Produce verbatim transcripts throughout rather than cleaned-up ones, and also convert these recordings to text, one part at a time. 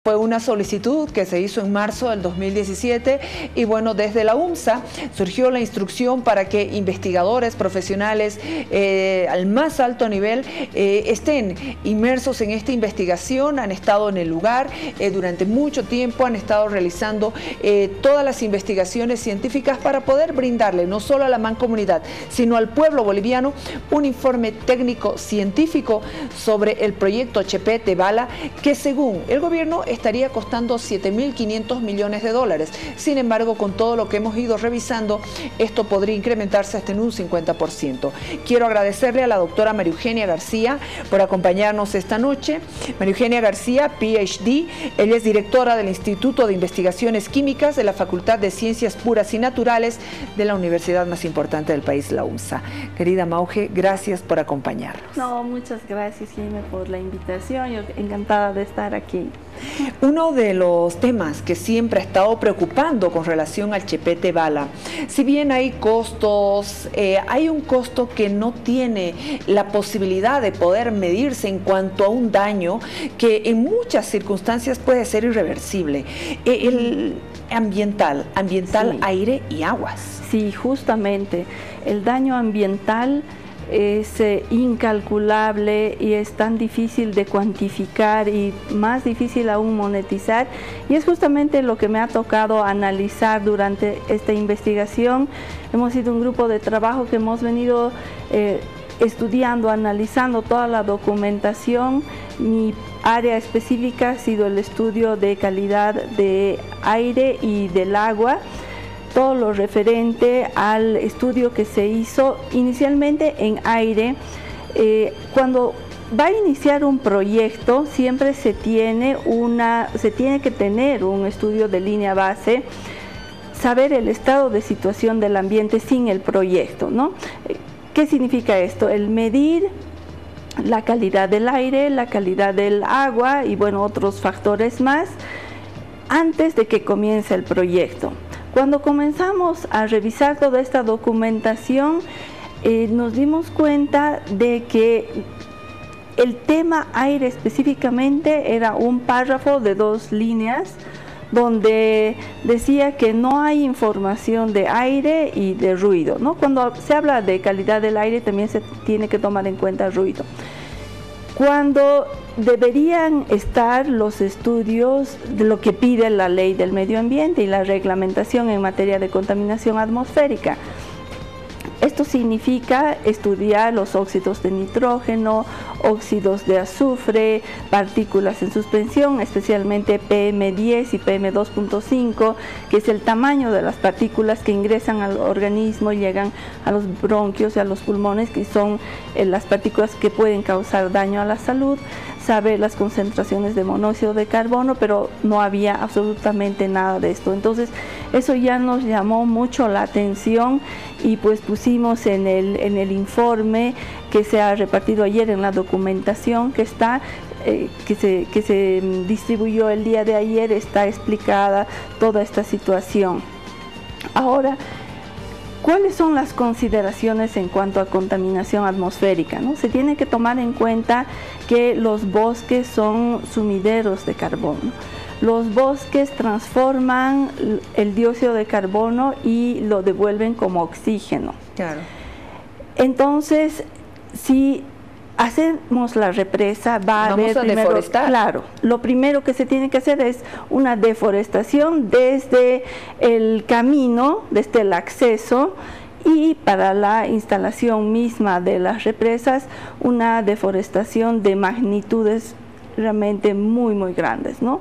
Fue una solicitud que se hizo en marzo del dos mil diecisiete y bueno, desde la UNSA surgió la instrucción para que investigadores profesionales eh, al más alto nivel eh, estén inmersos en esta investigación, han estado en el lugar eh, durante mucho tiempo, han estado realizando eh, todas las investigaciones científicas para poder brindarle no solo a la mancomunidad, sino al pueblo boliviano un informe técnico científico sobre el proyecto Chepete Bala, que según el gobierno estaría costando siete mil quinientos millones de dólares. Sin embargo, con todo lo que hemos ido revisando, esto podría incrementarse hasta en un cincuenta por ciento. Quiero agradecerle a la doctora María Eugenia García por acompañarnos esta noche. María Eugenia García, P H D, ella es directora del Instituto de Investigaciones Químicas de la Facultad de Ciencias Puras y Naturales de la universidad más importante del país, la UNSA. Querida Mauge, gracias por acompañarnos. No, muchas gracias, Jimé, por la invitación. Yo encantada de estar aquí. Uno de los temas que siempre ha estado preocupando con relación al Chepete Bala, si bien hay costos, eh, hay un costo que no tiene la posibilidad de poder medirse en cuanto a un daño que en muchas circunstancias puede ser irreversible. Eh, el ambiental, ambiental, sí. Aire y aguas. Sí, justamente, el daño ambiental es eh, incalculable y es tan difícil de cuantificar y más difícil aún monetizar, y es justamente lo que me ha tocado analizar durante esta investigación. Hemos sido un grupo de trabajo que hemos venido eh, estudiando, analizando toda la documentación. Mi área específica ha sido el estudio de calidad de aire y del agua, todo lo referente al estudio que se hizo inicialmente en aire. Eh, cuando va a iniciar un proyecto, siempre se tiene, una, se tiene que tener un estudio de línea base, saber el estado de situación del ambiente sin el proyecto, ¿no? ¿Qué significa esto? El medir la calidad del aire, la calidad del agua y bueno, otros factores más antes de que comience el proyecto. Cuando comenzamos a revisar toda esta documentación, eh, nos dimos cuenta de que el tema aire específicamente era un párrafo de dos líneas donde decía que no hay información de aire y de ruido, ¿no? Cuando se habla de calidad del aire también se tiene que tomar en cuenta el ruido. Cuando deberían estar los estudios de lo que pide la ley del medio ambiente y la reglamentación en materia de contaminación atmosférica. Esto significa estudiar los óxidos de nitrógeno, óxidos de azufre, partículas en suspensión, especialmente P M diez y P M dos punto cinco, que es el tamaño de las partículas que ingresan al organismo y llegan a los bronquios y a los pulmones, que son eh, las partículas que pueden causar daño a la salud. Sabe las concentraciones de monóxido de carbono, pero no había absolutamente nada de esto. Entonces, eso ya nos llamó mucho la atención y pues pusimos en el, en el informe que se ha repartido ayer en la documentación que está, eh, que, se, que se distribuyó el día de ayer, está explicada toda esta situación. Ahora, ¿cuáles son las consideraciones en cuanto a contaminación atmosférica, ¿no? Se tiene que tomar en cuenta que los bosques son sumideros de carbono. Los bosques transforman el dióxido de carbono y lo devuelven como oxígeno. Claro. Entonces, si hacemos la represa, va a haber Vamos a primero, deforestar. Claro, lo primero que se tiene que hacer es una deforestación desde el camino, desde el acceso, y para la instalación misma de las represas, una deforestación de magnitudes realmente muy, muy grandes, ¿no?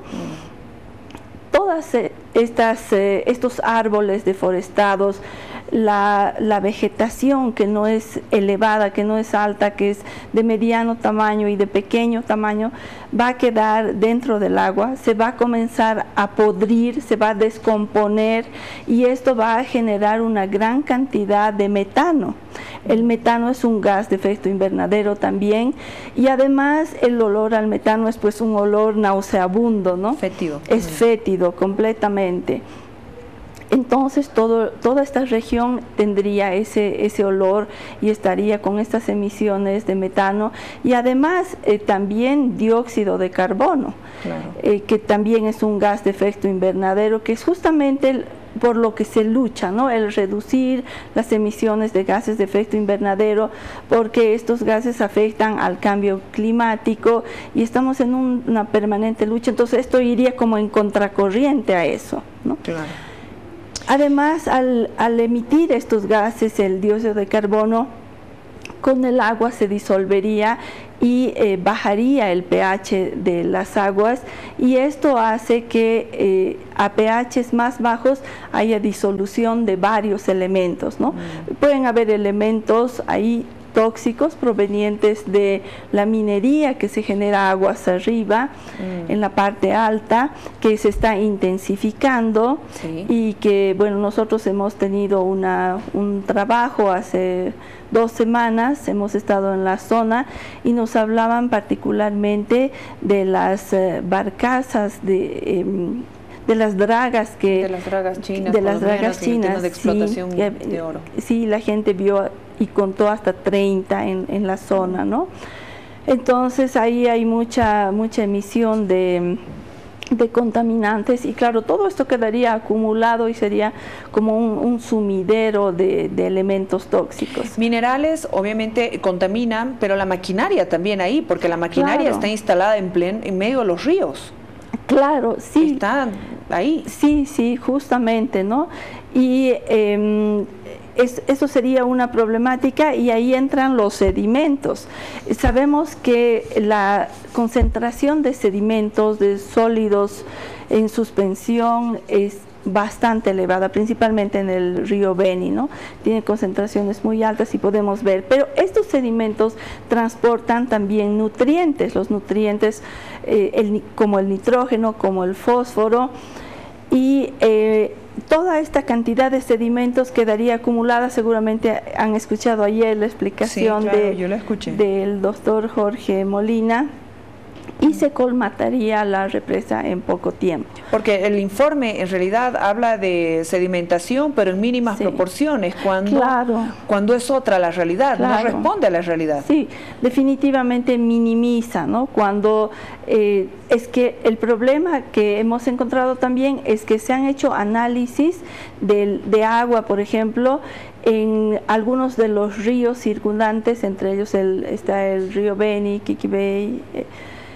Mm. Todas estas, eh, estos árboles deforestados, La, la vegetación que no es elevada, que no es alta, que es de mediano tamaño y de pequeño tamaño, va a quedar dentro del agua, se va a comenzar a podrir, se va a descomponer y esto va a generar una gran cantidad de metano. El metano es un gas de efecto invernadero también y además el olor al metano es pues un olor nauseabundo, ¿no? Fétido. Es fétido completamente. entonces todo, toda esta región tendría ese, ese olor y estaría con estas emisiones de metano y además eh, también dióxido de carbono, claro. eh, que también es un gas de efecto invernadero, que es justamente el, por lo que se lucha, ¿no? El reducir las emisiones de gases de efecto invernadero, porque estos gases afectan al cambio climático y estamos en un, una permanente lucha, entonces esto iría como en contracorriente a eso, ¿no? Claro. Además, al, al emitir estos gases, el dióxido de carbono, con el agua se disolvería y eh, bajaría el pH de las aguas, y esto hace que eh, a pHs más bajos haya disolución de varios elementos, ¿no? Mm. Pueden haber elementos ahí tóxicos provenientes de la minería que se genera aguas arriba, mm. en la parte alta, que se está intensificando, sí. y que, bueno, nosotros hemos tenido una, un trabajo hace dos semanas, hemos estado en la zona y nos hablaban particularmente de las eh, barcazas de... Eh, de las dragas que de las dragas chinas, de las dragas chinas de explotación sí, de oro. Sí, la gente vio y contó hasta treinta en, en la zona, ¿no? Entonces ahí hay mucha mucha emisión de, de contaminantes y claro, todo esto quedaría acumulado y sería como un, un sumidero de, de elementos tóxicos. Minerales obviamente contaminan, pero la maquinaria también ahí, porque la maquinaria claro. está instalada en, plen, en medio de los ríos. Claro, sí. Está ahí. Sí, sí, justamente, ¿no? Y eh, es, eso sería una problemática y ahí entran los sedimentos. Sabemos que la concentración de sedimentos, de sólidos en suspensión es bastante elevada, principalmente en el río Beni, ¿no? Tiene concentraciones muy altas y podemos ver, pero estos sedimentos transportan también nutrientes, los nutrientes eh, el, como el nitrógeno, como el fósforo, y eh, toda esta cantidad de sedimentos quedaría acumulada. Seguramente han escuchado ayer la explicación sí, claro, de, yo la escuché. del doctor Jorge Molina, y se colmataría la represa en poco tiempo. Porque el informe en realidad habla de sedimentación, pero en mínimas sí. proporciones, cuando, claro. cuando es otra la realidad, claro. no responde a la realidad. Sí, definitivamente minimiza, ¿no? Cuando eh, es que el problema que hemos encontrado también es que se han hecho análisis de, de agua, por ejemplo, en algunos de los ríos circundantes, entre ellos el, está el río Beni, Quiquibay, eh,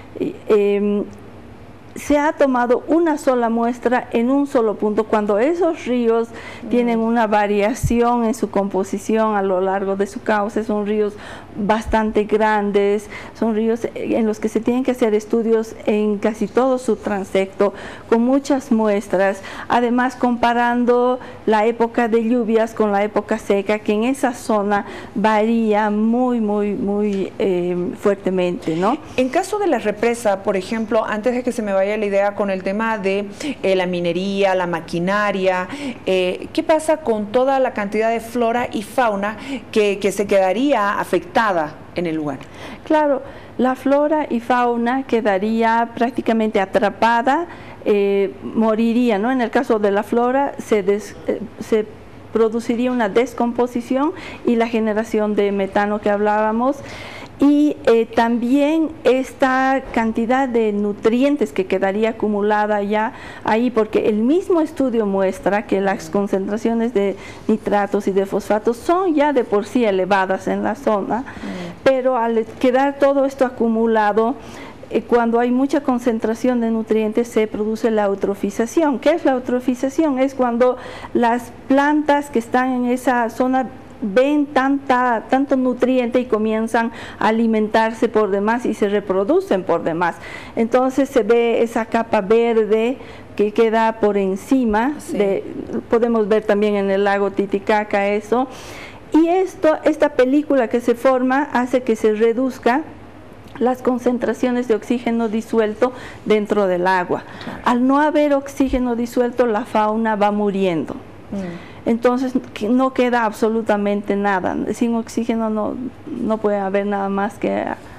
Eh, se ha tomado una sola muestra en un solo punto, cuando esos ríos mm. tienen una variación en su composición a lo largo de su cauce, son ríos bastante grandes, son ríos en los que se tienen que hacer estudios en casi todo su transecto, con muchas muestras, además comparando la época de lluvias con la época seca, que en esa zona varía muy, muy, muy eh, fuertemente, ¿no? En caso de la represa, por ejemplo, antes de que se me vaya la idea con el tema de eh, la minería, la maquinaria, eh, ¿qué pasa con toda la cantidad de flora y fauna que, que se quedaría afectada en el lugar? Claro, la flora y fauna quedaría prácticamente atrapada, eh, moriría, ¿no? En el caso de la flora se, des, eh, se produciría una descomposición y la generación de metano que hablábamos. Y eh, también esta cantidad de nutrientes que quedaría acumulada ya ahí, porque el mismo estudio muestra que las concentraciones de nitratos y de fosfatos son ya de por sí elevadas en la zona, mm. pero al quedar todo esto acumulado, eh, cuando hay mucha concentración de nutrientes se produce la eutrofización. ¿Qué es la eutrofización? Es cuando las plantas que están en esa zona ven tanta, tanto nutriente y comienzan a alimentarse por demás y se reproducen por demás. Entonces se ve esa capa verde que queda por encima, sí. de, podemos ver también en el lago Titicaca eso, y esto, esta película que se forma hace que se reduzca las concentraciones de oxígeno disuelto dentro del agua. Claro. Al no haber oxígeno disuelto, la fauna va muriendo. Mm. Entonces no queda absolutamente nada. Sin oxígeno no, no puede haber nada más que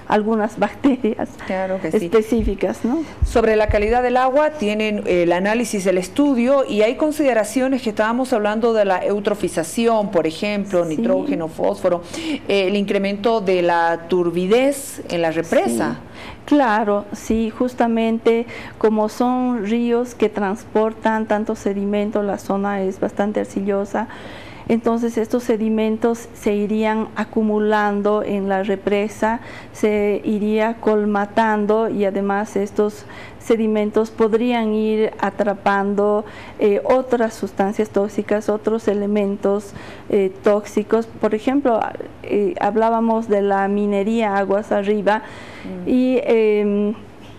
algunas bacterias claro que sí. específicas, ¿no? Sobre la calidad del agua tienen el análisis, el estudio, y hay consideraciones que estábamos hablando de la eutrofización, por ejemplo, sí. nitrógeno, fósforo, eh, el incremento de la turbidez en la represa. Sí. Claro, sí, justamente como son ríos que transportan tanto sedimento, la zona es bastante arcillosa, entonces estos sedimentos se irían acumulando en la represa, se iría colmatando y además estos sedimentos podrían ir atrapando eh, otras sustancias tóxicas, otros elementos eh, tóxicos. Por ejemplo, eh, hablábamos de la minería aguas arriba mm. y eh,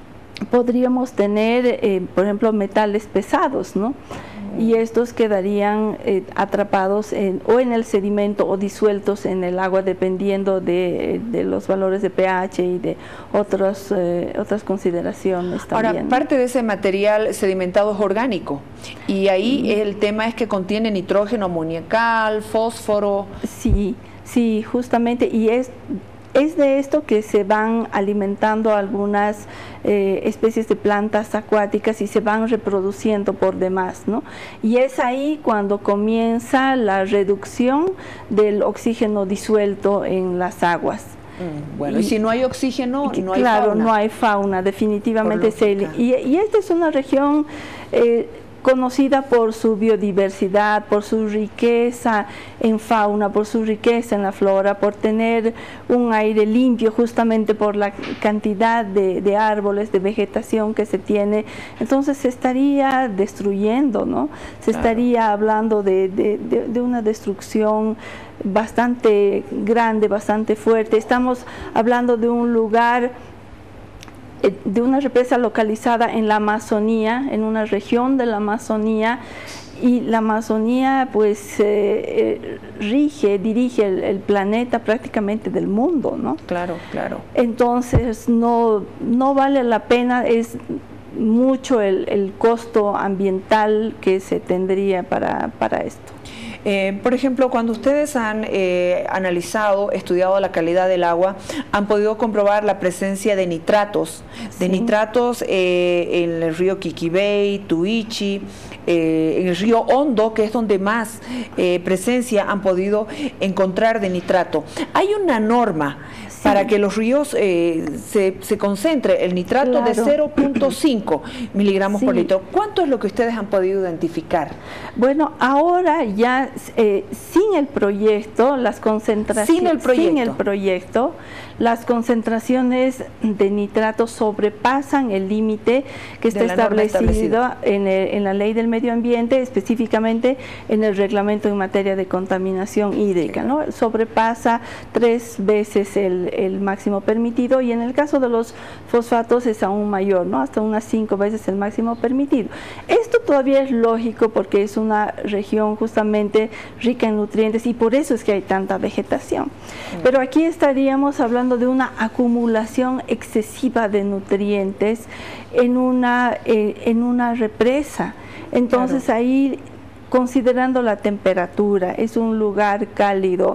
podríamos tener, eh, por ejemplo, metales pesados, ¿no? Y estos quedarían eh, atrapados en, o en el sedimento o disueltos en el agua, dependiendo de, de los valores de pH y de otros, eh, otras consideraciones también. Ahora, parte de ese material sedimentado es orgánico, y ahí mm. el tema es que contiene nitrógeno amoniacal, fósforo. Sí, sí, justamente, y es... Es de esto que se van alimentando algunas eh, especies de plantas acuáticas y se van reproduciendo por demás, ¿no? Y es ahí cuando comienza la reducción del oxígeno disuelto en las aguas. Mm, bueno, y, y si no hay oxígeno, y, no hay claro, fauna. no hay fauna, definitivamente. Se, y, y esta es una región... Eh, conocida por su biodiversidad, por su riqueza en fauna, por su riqueza en la flora, por tener un aire limpio, justamente por la cantidad de, de árboles, de vegetación que se tiene. Entonces se estaría destruyendo, ¿no? Se claro. estaría hablando de, de, de, de una destrucción bastante grande, bastante fuerte. Estamos hablando de un lugar, de una represa localizada en la Amazonía, en una región de la Amazonía, y la Amazonía pues eh, eh, rige, dirige el, el planeta prácticamente del mundo, ¿no? Claro, claro. Entonces no, no vale la pena, es mucho el, el costo ambiental que se tendría para, para esto. Eh, por ejemplo, cuando ustedes han eh, analizado, estudiado la calidad del agua, han podido comprobar la presencia de nitratos, de sí. nitratos eh, en el río Quiquibay, Tuichi, eh, en el río Hondo, que es donde más eh, presencia han podido encontrar de nitrato. Hay una norma sí. para que los ríos eh, se, se concentre el nitrato claro. de cero punto cinco miligramos sí. por litro. ¿Cuánto es lo que ustedes han podido identificar? Bueno, ahora ya eh, sin el proyecto, las concentraciones, sin el proyecto. sin el proyecto, las concentraciones de nitrato sobrepasan el límite que está establecido en, el, en la Ley del Medio Ambiente, específicamente en el reglamento en materia de contaminación hídrica, ¿no? Sobrepasa tres veces el, el máximo permitido, y en el caso de los fosfatos es aún mayor, ¿no? Hasta unas cinco veces el máximo permitido. Esto todavía es lógico porque es una región justamente rica en nutrientes y por eso es que hay tanta vegetación. Pero aquí estaríamos hablando de una acumulación excesiva de nutrientes en una, eh, en una represa. Entonces claro. ahí, considerando la temperatura, es un lugar cálido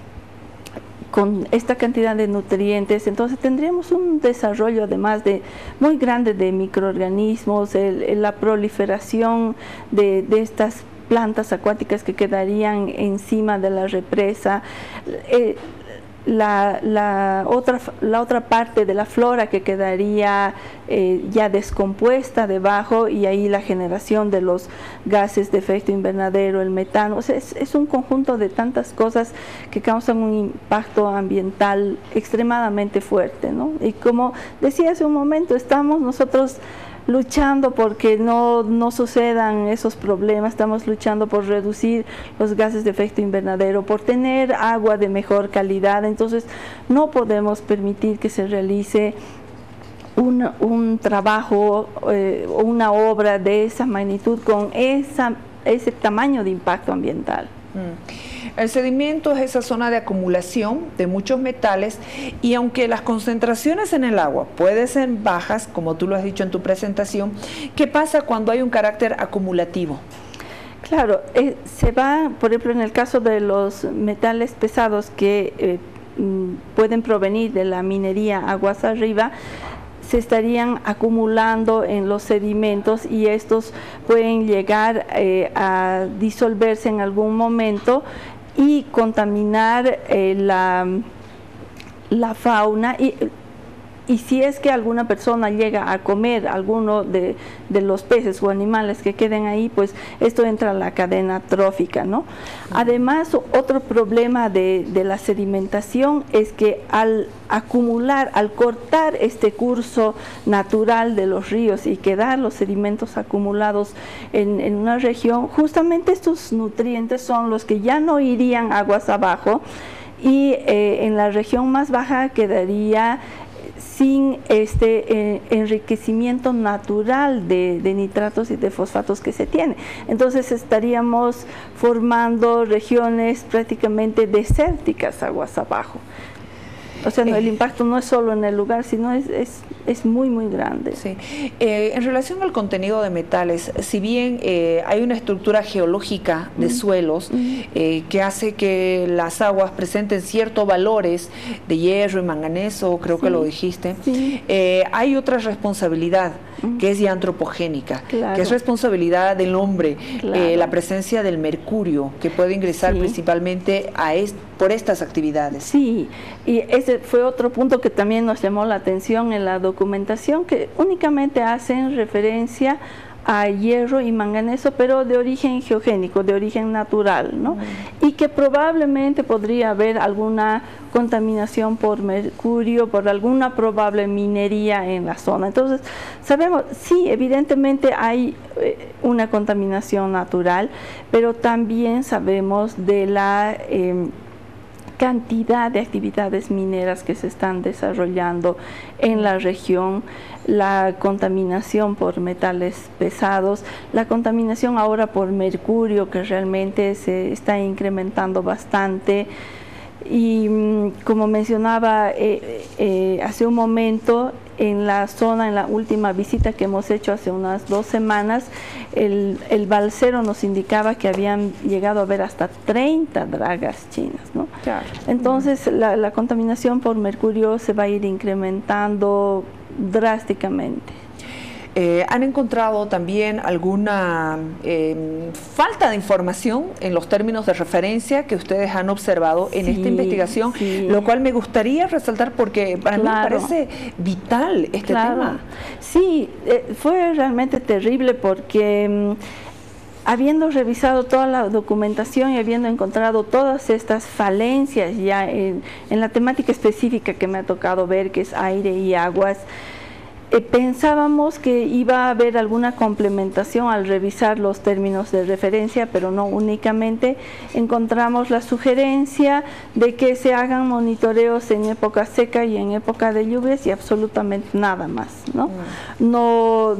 con esta cantidad de nutrientes, entonces tendríamos un desarrollo además de muy grande de microorganismos, el, el, la proliferación de, de estas plantas acuáticas que quedarían encima de la represa, eh, La, la, otra, la otra parte de la flora que quedaría eh, ya descompuesta debajo, y ahí la generación de los gases de efecto invernadero, el metano. O sea, es, es un conjunto de tantas cosas que causan un impacto ambiental extremadamente fuerte, ¿no? Y como decía hace un momento, estamos nosotros luchando porque no, no sucedan esos problemas, estamos luchando por reducir los gases de efecto invernadero, por tener agua de mejor calidad. Entonces no podemos permitir que se realice un, un trabajo o eh, una obra de esa magnitud con esa, ese tamaño de impacto ambiental. Mm. El sedimento es esa zona de acumulación de muchos metales, y aunque las concentraciones en el agua pueden ser bajas, como tú lo has dicho en tu presentación, ¿qué pasa cuando hay un carácter acumulativo? Claro, eh, se va, por ejemplo, en el caso de los metales pesados que eh, mm, pueden provenir de la minería aguas arriba, se estarían acumulando en los sedimentos y estos pueden llegar eh, a disolverse en algún momento y contaminar eh, la, la fauna. Y, Y si es que alguna persona llega a comer alguno de, de los peces o animales que queden ahí, pues esto entra a la cadena trófica, ¿no? Además, otro problema de, de la sedimentación es que al acumular, al cortar este curso natural de los ríos y quedar los sedimentos acumulados en, en una región, justamente estos nutrientes son los que ya no irían aguas abajo y eh, en la región más baja quedaría sin este eh, enriquecimiento natural de, de nitratos y de fosfatos que se tiene. Entonces estaríamos formando regiones prácticamente desérticas aguas abajo. O sea, no, el impacto no es solo en el lugar, sino es, es, es muy, muy grande. Sí. Eh, en relación al contenido de metales, si bien eh, hay una estructura geológica de mm. suelos mm. Eh, que hace que las aguas presenten ciertos valores de hierro y manganeso, creo sí. que lo dijiste, sí. eh, hay otra responsabilidad mm. que es ya antropogénica, claro. que es responsabilidad del hombre, claro. eh, la presencia del mercurio, que puede ingresar sí. principalmente a est por estas actividades. Sí, y ese fue otro punto que también nos llamó la atención en la documentación, que únicamente hacen referencia a hierro y manganeso, pero de origen geogénico, de origen natural, ¿no? Mm. Y que probablemente podría haber alguna contaminación por mercurio, por alguna probable minería en la zona. Entonces, sabemos, sí, evidentemente hay eh, una contaminación natural, pero también sabemos de la eh, cantidad de actividades mineras que se están desarrollando en la región, la contaminación por metales pesados, la contaminación ahora por mercurio, que realmente se está incrementando bastante. Y como mencionaba eh, eh, hace un momento, en la zona, en la última visita que hemos hecho hace unas dos semanas, el, el balsero nos indicaba que habían llegado a ver hasta treinta dragas chinas, ¿no? Claro. Entonces, uh-huh. la, la contaminación por mercurio se va a ir incrementando drásticamente. Eh, ¿Han encontrado también alguna eh, falta de información en los términos de referencia que ustedes han observado en sí, esta investigación? Sí. Lo cual me gustaría resaltar porque para claro. mí me parece vital este claro. tema. Sí, eh, fue realmente terrible porque mm, habiendo revisado toda la documentación y habiendo encontrado todas estas falencias ya en, en la temática específica que me ha tocado ver, que es aire y aguas, Eh, pensábamos que iba a haber alguna complementación al revisar los términos de referencia, pero no únicamente. Encontramos la sugerencia de que se hagan monitoreos en época seca y en época de lluvias y absolutamente nada más, ¿no? Mm. No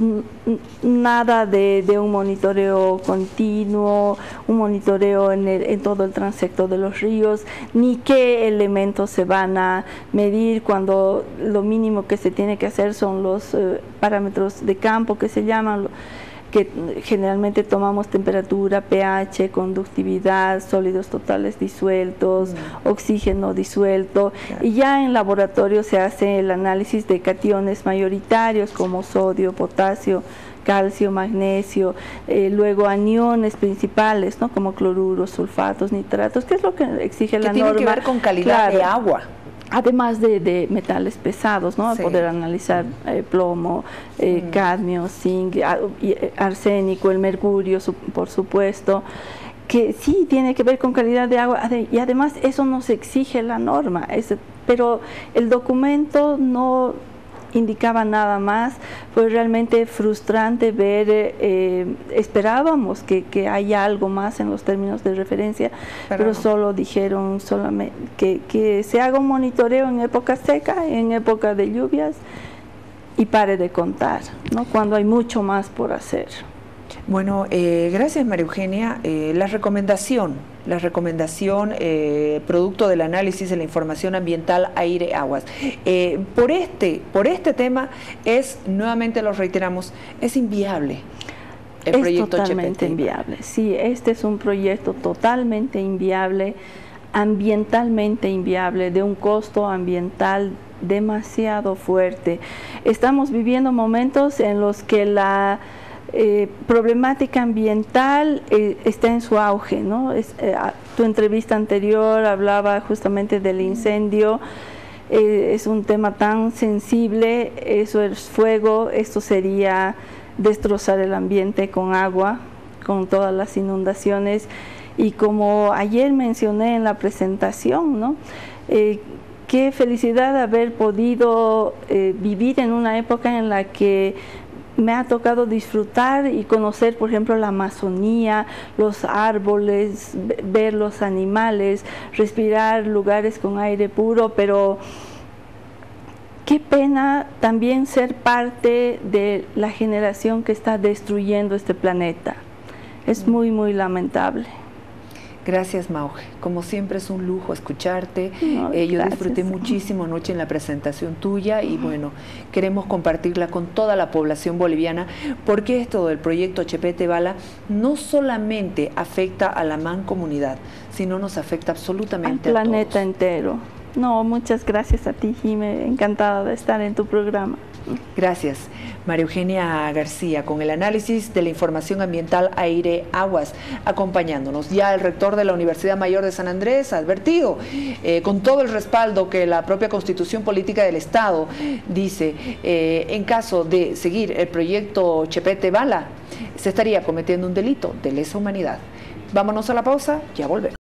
nada de, de un monitoreo continuo, un monitoreo en, el, en todo el transecto de los ríos, ni qué elementos se van a medir cuando lo mínimo que se tiene que hacer son los Eh, parámetros de campo que se llaman, que generalmente tomamos temperatura, pH, conductividad, sólidos totales disueltos, mm. oxígeno disuelto, claro. y ya en laboratorio se hace el análisis de cationes mayoritarios como sodio, potasio, calcio, magnesio, eh, luego aniones principales, ¿no? Como cloruros, sulfatos, nitratos, que es lo que exige que la tiene norma. Que ver con calidad claro. de agua. Además de, de metales pesados, ¿no? Sí. Poder analizar eh, plomo, eh, mm. cadmio, zinc, arsénico, el mercurio, su, por supuesto, que sí tiene que ver con calidad de agua y además eso nos exige la norma, es, pero el documento no indicaba nada más. Fue realmente frustrante ver, eh, esperábamos que, que haya algo más en los términos de referencia, pero, pero no. solo dijeron solamente que, que se haga un monitoreo en época seca, en época de lluvias y pare de contar, ¿no? Cuando hay mucho más por hacer. Bueno, eh, gracias María Eugenia. Eh, la recomendación, la recomendación eh, producto del análisis de la información ambiental aire, aguas. Eh, por este, por este tema es, nuevamente lo reiteramos, es inviable el es proyecto totalmente Chepete. inviable. Sí, este es un proyecto totalmente inviable. ambientalmente inviable, de un costo ambiental demasiado fuerte. Estamos viviendo momentos en los que la eh, problemática ambiental eh, está en su auge, ¿no? Es, eh, tu entrevista anterior hablaba justamente del incendio. Eh, es un tema tan sensible, eso es fuego, esto sería destrozar el ambiente con agua, con todas las inundaciones, y como ayer mencioné en la presentación, ¿no? Eh, qué felicidad haber podido eh, vivir en una época en la que me ha tocado disfrutar y conocer, por ejemplo, la Amazonía, los árboles, ver los animales, respirar lugares con aire puro, pero qué pena también ser parte de la generación que está destruyendo este planeta. Es muy, muy lamentable. Gracias, Mauge. Como siempre es un lujo escucharte. No, eh, yo gracias. disfruté muchísimo anoche en la presentación tuya y bueno, queremos compartirla con toda la población boliviana, porque esto del proyecto Chepete Bala no solamente afecta a la mancomunidad, sino nos afecta absolutamente al a planeta todos. entero. No, muchas gracias a ti, Jimé. Encantada de estar en tu programa. Gracias. María Eugenia García, con el análisis de la información ambiental aire, aguas, acompañándonos. Ya el rector de la Universidad Mayor de San Andrés ha advertido, eh, con todo el respaldo que la propia Constitución Política del Estado dice, eh, en caso de seguir el proyecto Chepete Bala, se estaría cometiendo un delito de lesa humanidad. Vámonos a la pausa, ya volvemos.